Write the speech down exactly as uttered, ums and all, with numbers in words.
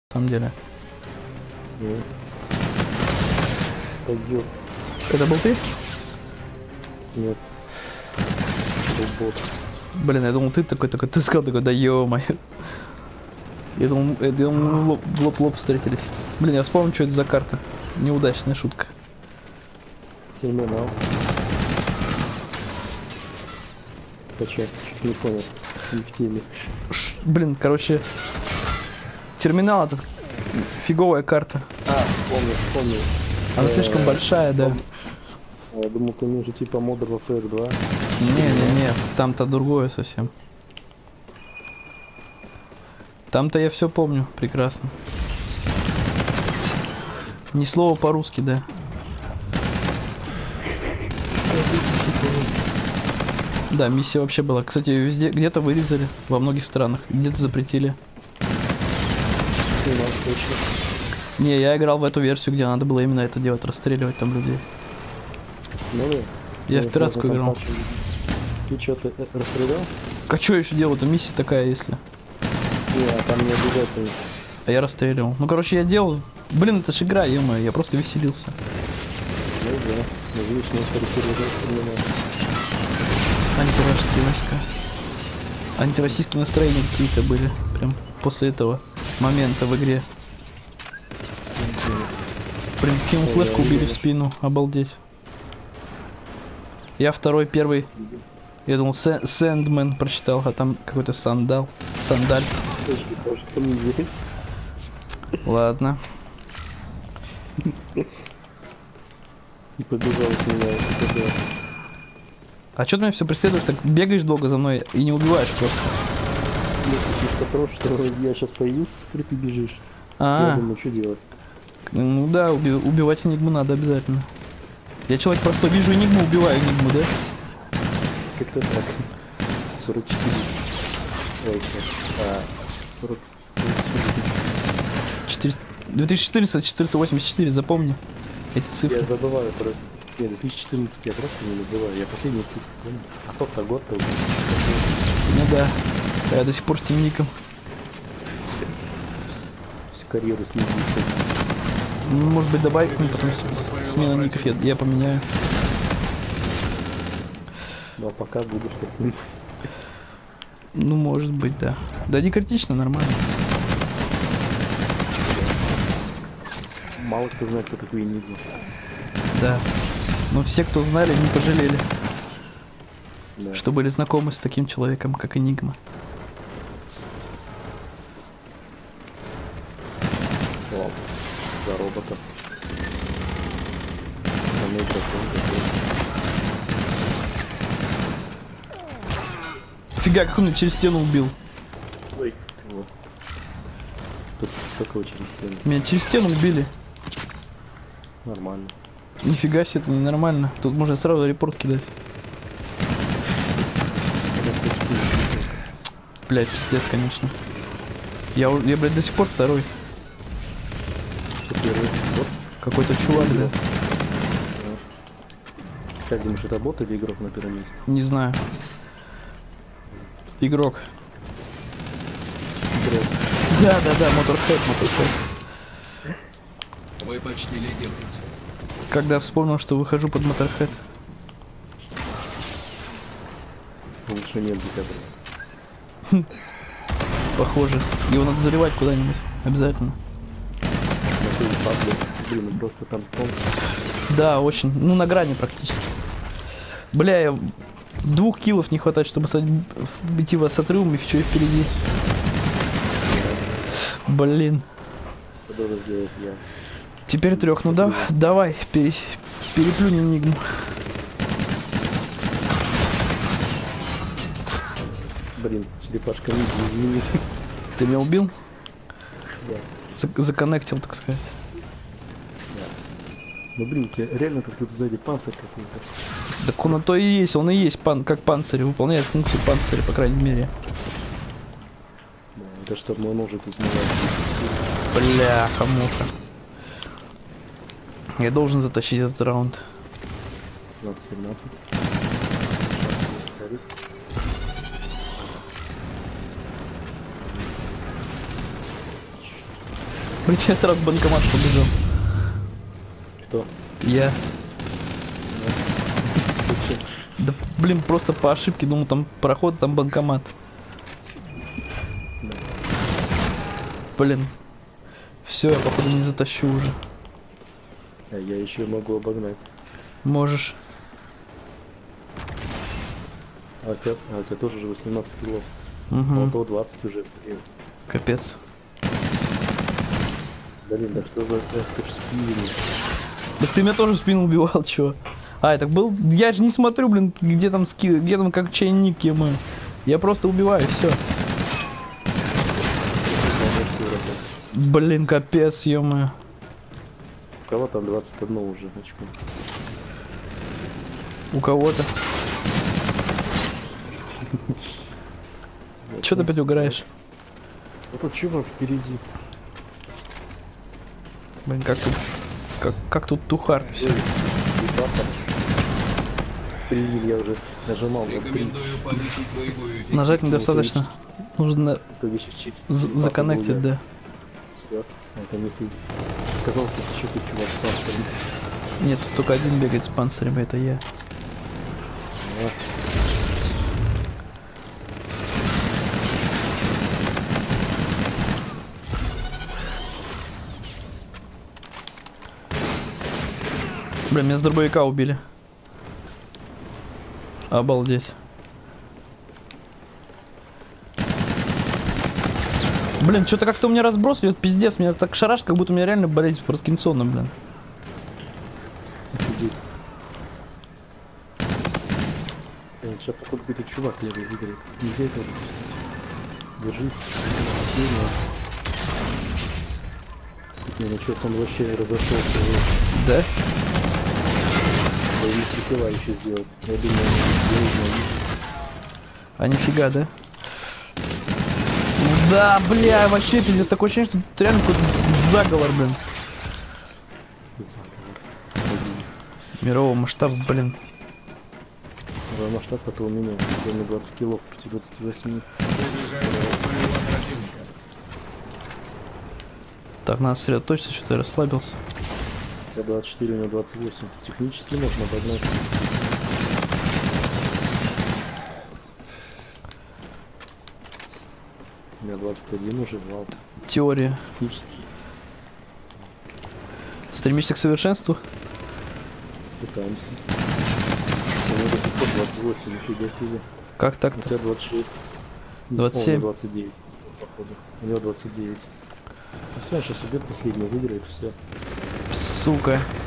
самом деле. Нет. Пойдет. Это был ты? Нет. Это бот. Блин, я думал, ты такой, такой, ты сказал такой, да ё-моё. Я думал, я думал, мы в лоб, в лоб, в лоб встретились. Блин, я вспомнил, что это за карта. Неудачная шутка. Терминал. Почему? Чуть не понял. Не в теме. Ш, блин, короче, терминал этот фиговая карта. А, вспомнил, вспомнил. Она слишком большая, да. Я думал, ты имеешь типа Modern Warfare два. Не-не-не, там-то другое совсем. Там-то я все помню прекрасно. Ни слова по-русски, да. Да, миссия вообще была. Кстати, везде, где-то вырезали, во многих странах, где-то запретили. Не, я играл в эту версию, где надо было именно это делать, расстреливать там людей. Ну да. Я в пиратскую играл. Ты что-то расстрелял? А что еще делать? Миссия такая, если. Не, а там не обязательно. А я расстреливал. Ну, короче, я делал. Блин, это ж игра, ё-моё, я просто веселился. Ну да. Ну, видишь, не скорректировал. Антироссийские войска. Антироссийские настроения какие-то были. Прям после этого момента в игре. Блин, кем флешку убили в спину. Обалдеть. Я второй, первый. Я думал, Сэндмен прочитал, а там какой-то сандал. Сандаль. Ладно. И побежал от меня. А что ты меня все преследуешь? Так бегаешь долго за мной и не убиваешь просто. Потому что я сейчас появился, смотри, ты бежишь. А, я думаю, что делать? Ну да, уби убивать энигму надо обязательно. Я человек просто вижу энигму, убиваю энигму, да? Как-то так. сорок четыре. Ой, а, сорок четыре. две тысячи четыреста, четыреста восемьдесят четыре, запомни эти цифры. Я забываю про... Нет, две тысячи четырнадцать я просто не забываю. Я последний цифры помню. А тот-то год-то уже. Ну да. Я до сих пор с тем ником. Всю карьеру с ним. Ну, может быть, добавить мне потом с с смена ников, я, я поменяю. Ну а пока будешь как-нибудь. Ну, может быть, да. Да не критично, нормально. Мало кто знает, кто такой Энигма. Да. Но все, кто знали, не пожалели. Да. Что были знакомы с таким человеком, как Энигма. Вау. За робота. Фига, как он меня через стену убил. Ой. Вот. Тут такого через стену. Меня через стену убили. Нормально. Нифига себе, это ненормально. Тут можно сразу репорт кидать. Блять, пиздец, конечно. Я, я, блядь, до сих пор второй. Какой-то чувак, да. Как думаешь, это бот или игрок на первом месте? Не знаю. Игрок. Игрок. Да, да, да, Motorhead, Motorhead. Вы почти лидируете. Когда вспомнил, что выхожу под Motorhead. Лучше нет декабря. Похоже. Его надо заливать куда-нибудь. Обязательно. Блин, ну просто там пол. Да, очень. Ну, на грани практически. Бля, я... двух киллов не хватает, чтобы стать... идти вас с отрывом, и еще и впереди. Блин. Сделать я. Теперь трех. Ну да, давай, пере... переплюнь энигму. Блин, черепашка не изменили. Ты меня убил? Да. Зак законнектил, так сказать. Да. Ну блин, у тебя реально тут кто-то сзади панцирь какой-то. Так он на то и есть, он и есть пан как панцирь, выполняет функцию панциря, по крайней мере. Да, это чтобы мой ножик узнавать. Бляха-муха. Я должен затащить этот раунд. двадцать семнадцать. Я сразу в банкомат побежал. Кто? Я. Ты чё? Да блин, просто по ошибке думал, там проход, а там банкомат. Да. Блин. Все, я походу не затащу уже. А я еще могу обогнать. Можешь. А у тебя, а у тебя тоже же восемнадцать килов. Угу. А у того двадцать уже. Блин. Капец. Блин, да что за это ж спиннинг? Да ты меня тоже в спину убивал, чё? А, это был... Я же не смотрю, блин, где там ски... Где там как чайник мы. Я просто убиваю, все. Блин, капец, ё-моё. У кого там двадцать одно уже очко? У кого-то. Чё ты опять угораешь? Вот тут чувак впереди. Блин, как тут... Как, как тут тухар все. Принял, я уже нажимал. на три. Рекомендую повысить боевую эффективность. Нажать недостаточно. Нужно Итоге сейчас чип- з- чипа законнектить, был, да. Всё, это не ты. Оказался, это еще ты, чувак, с паспортом. Нет, тут только один бегает с панцирем, это я. А, Блин, меня с дробовика убили. Обалдеть. Блин, что-то как-то у меня разброс идет, пиздец, меня так шарашит, как будто у меня реально болезнь Паркинсона, блин. офигеть. Э, Сейчас походу какой-то чувак левый выиграет. Нельзя этого допустить. Держись. Сильно. Не, ну что-то он вообще разошелся. Да? Да и не еще сделать. Я думаю, он сделает, А нифига, да? Да, бля, вообще пиздец, такое ощущение, что тут реально какой-то заговор, блин. Мирового масштаба, блин. но масштаб это у меня. У меня двадцать килов против двадцати восьми. Приближается боевого противника. Так, надо сосредоточиться, что-то я расслабился. Я двадцать четыре, у меня двадцать восемь. Технически можно обогнать. У меня двадцать один уже, вау. Теория. Технически Стремишься к совершенству? пытаемся. У меня до сих пор двадцать восемь, нифига себе. Как У так-то? тебя двадцать шесть. двадцать О, у семь. него двадцать девять, походу. У него двадцать девять. Ну все, он сейчас убьет последний, выиграет, все. Сука.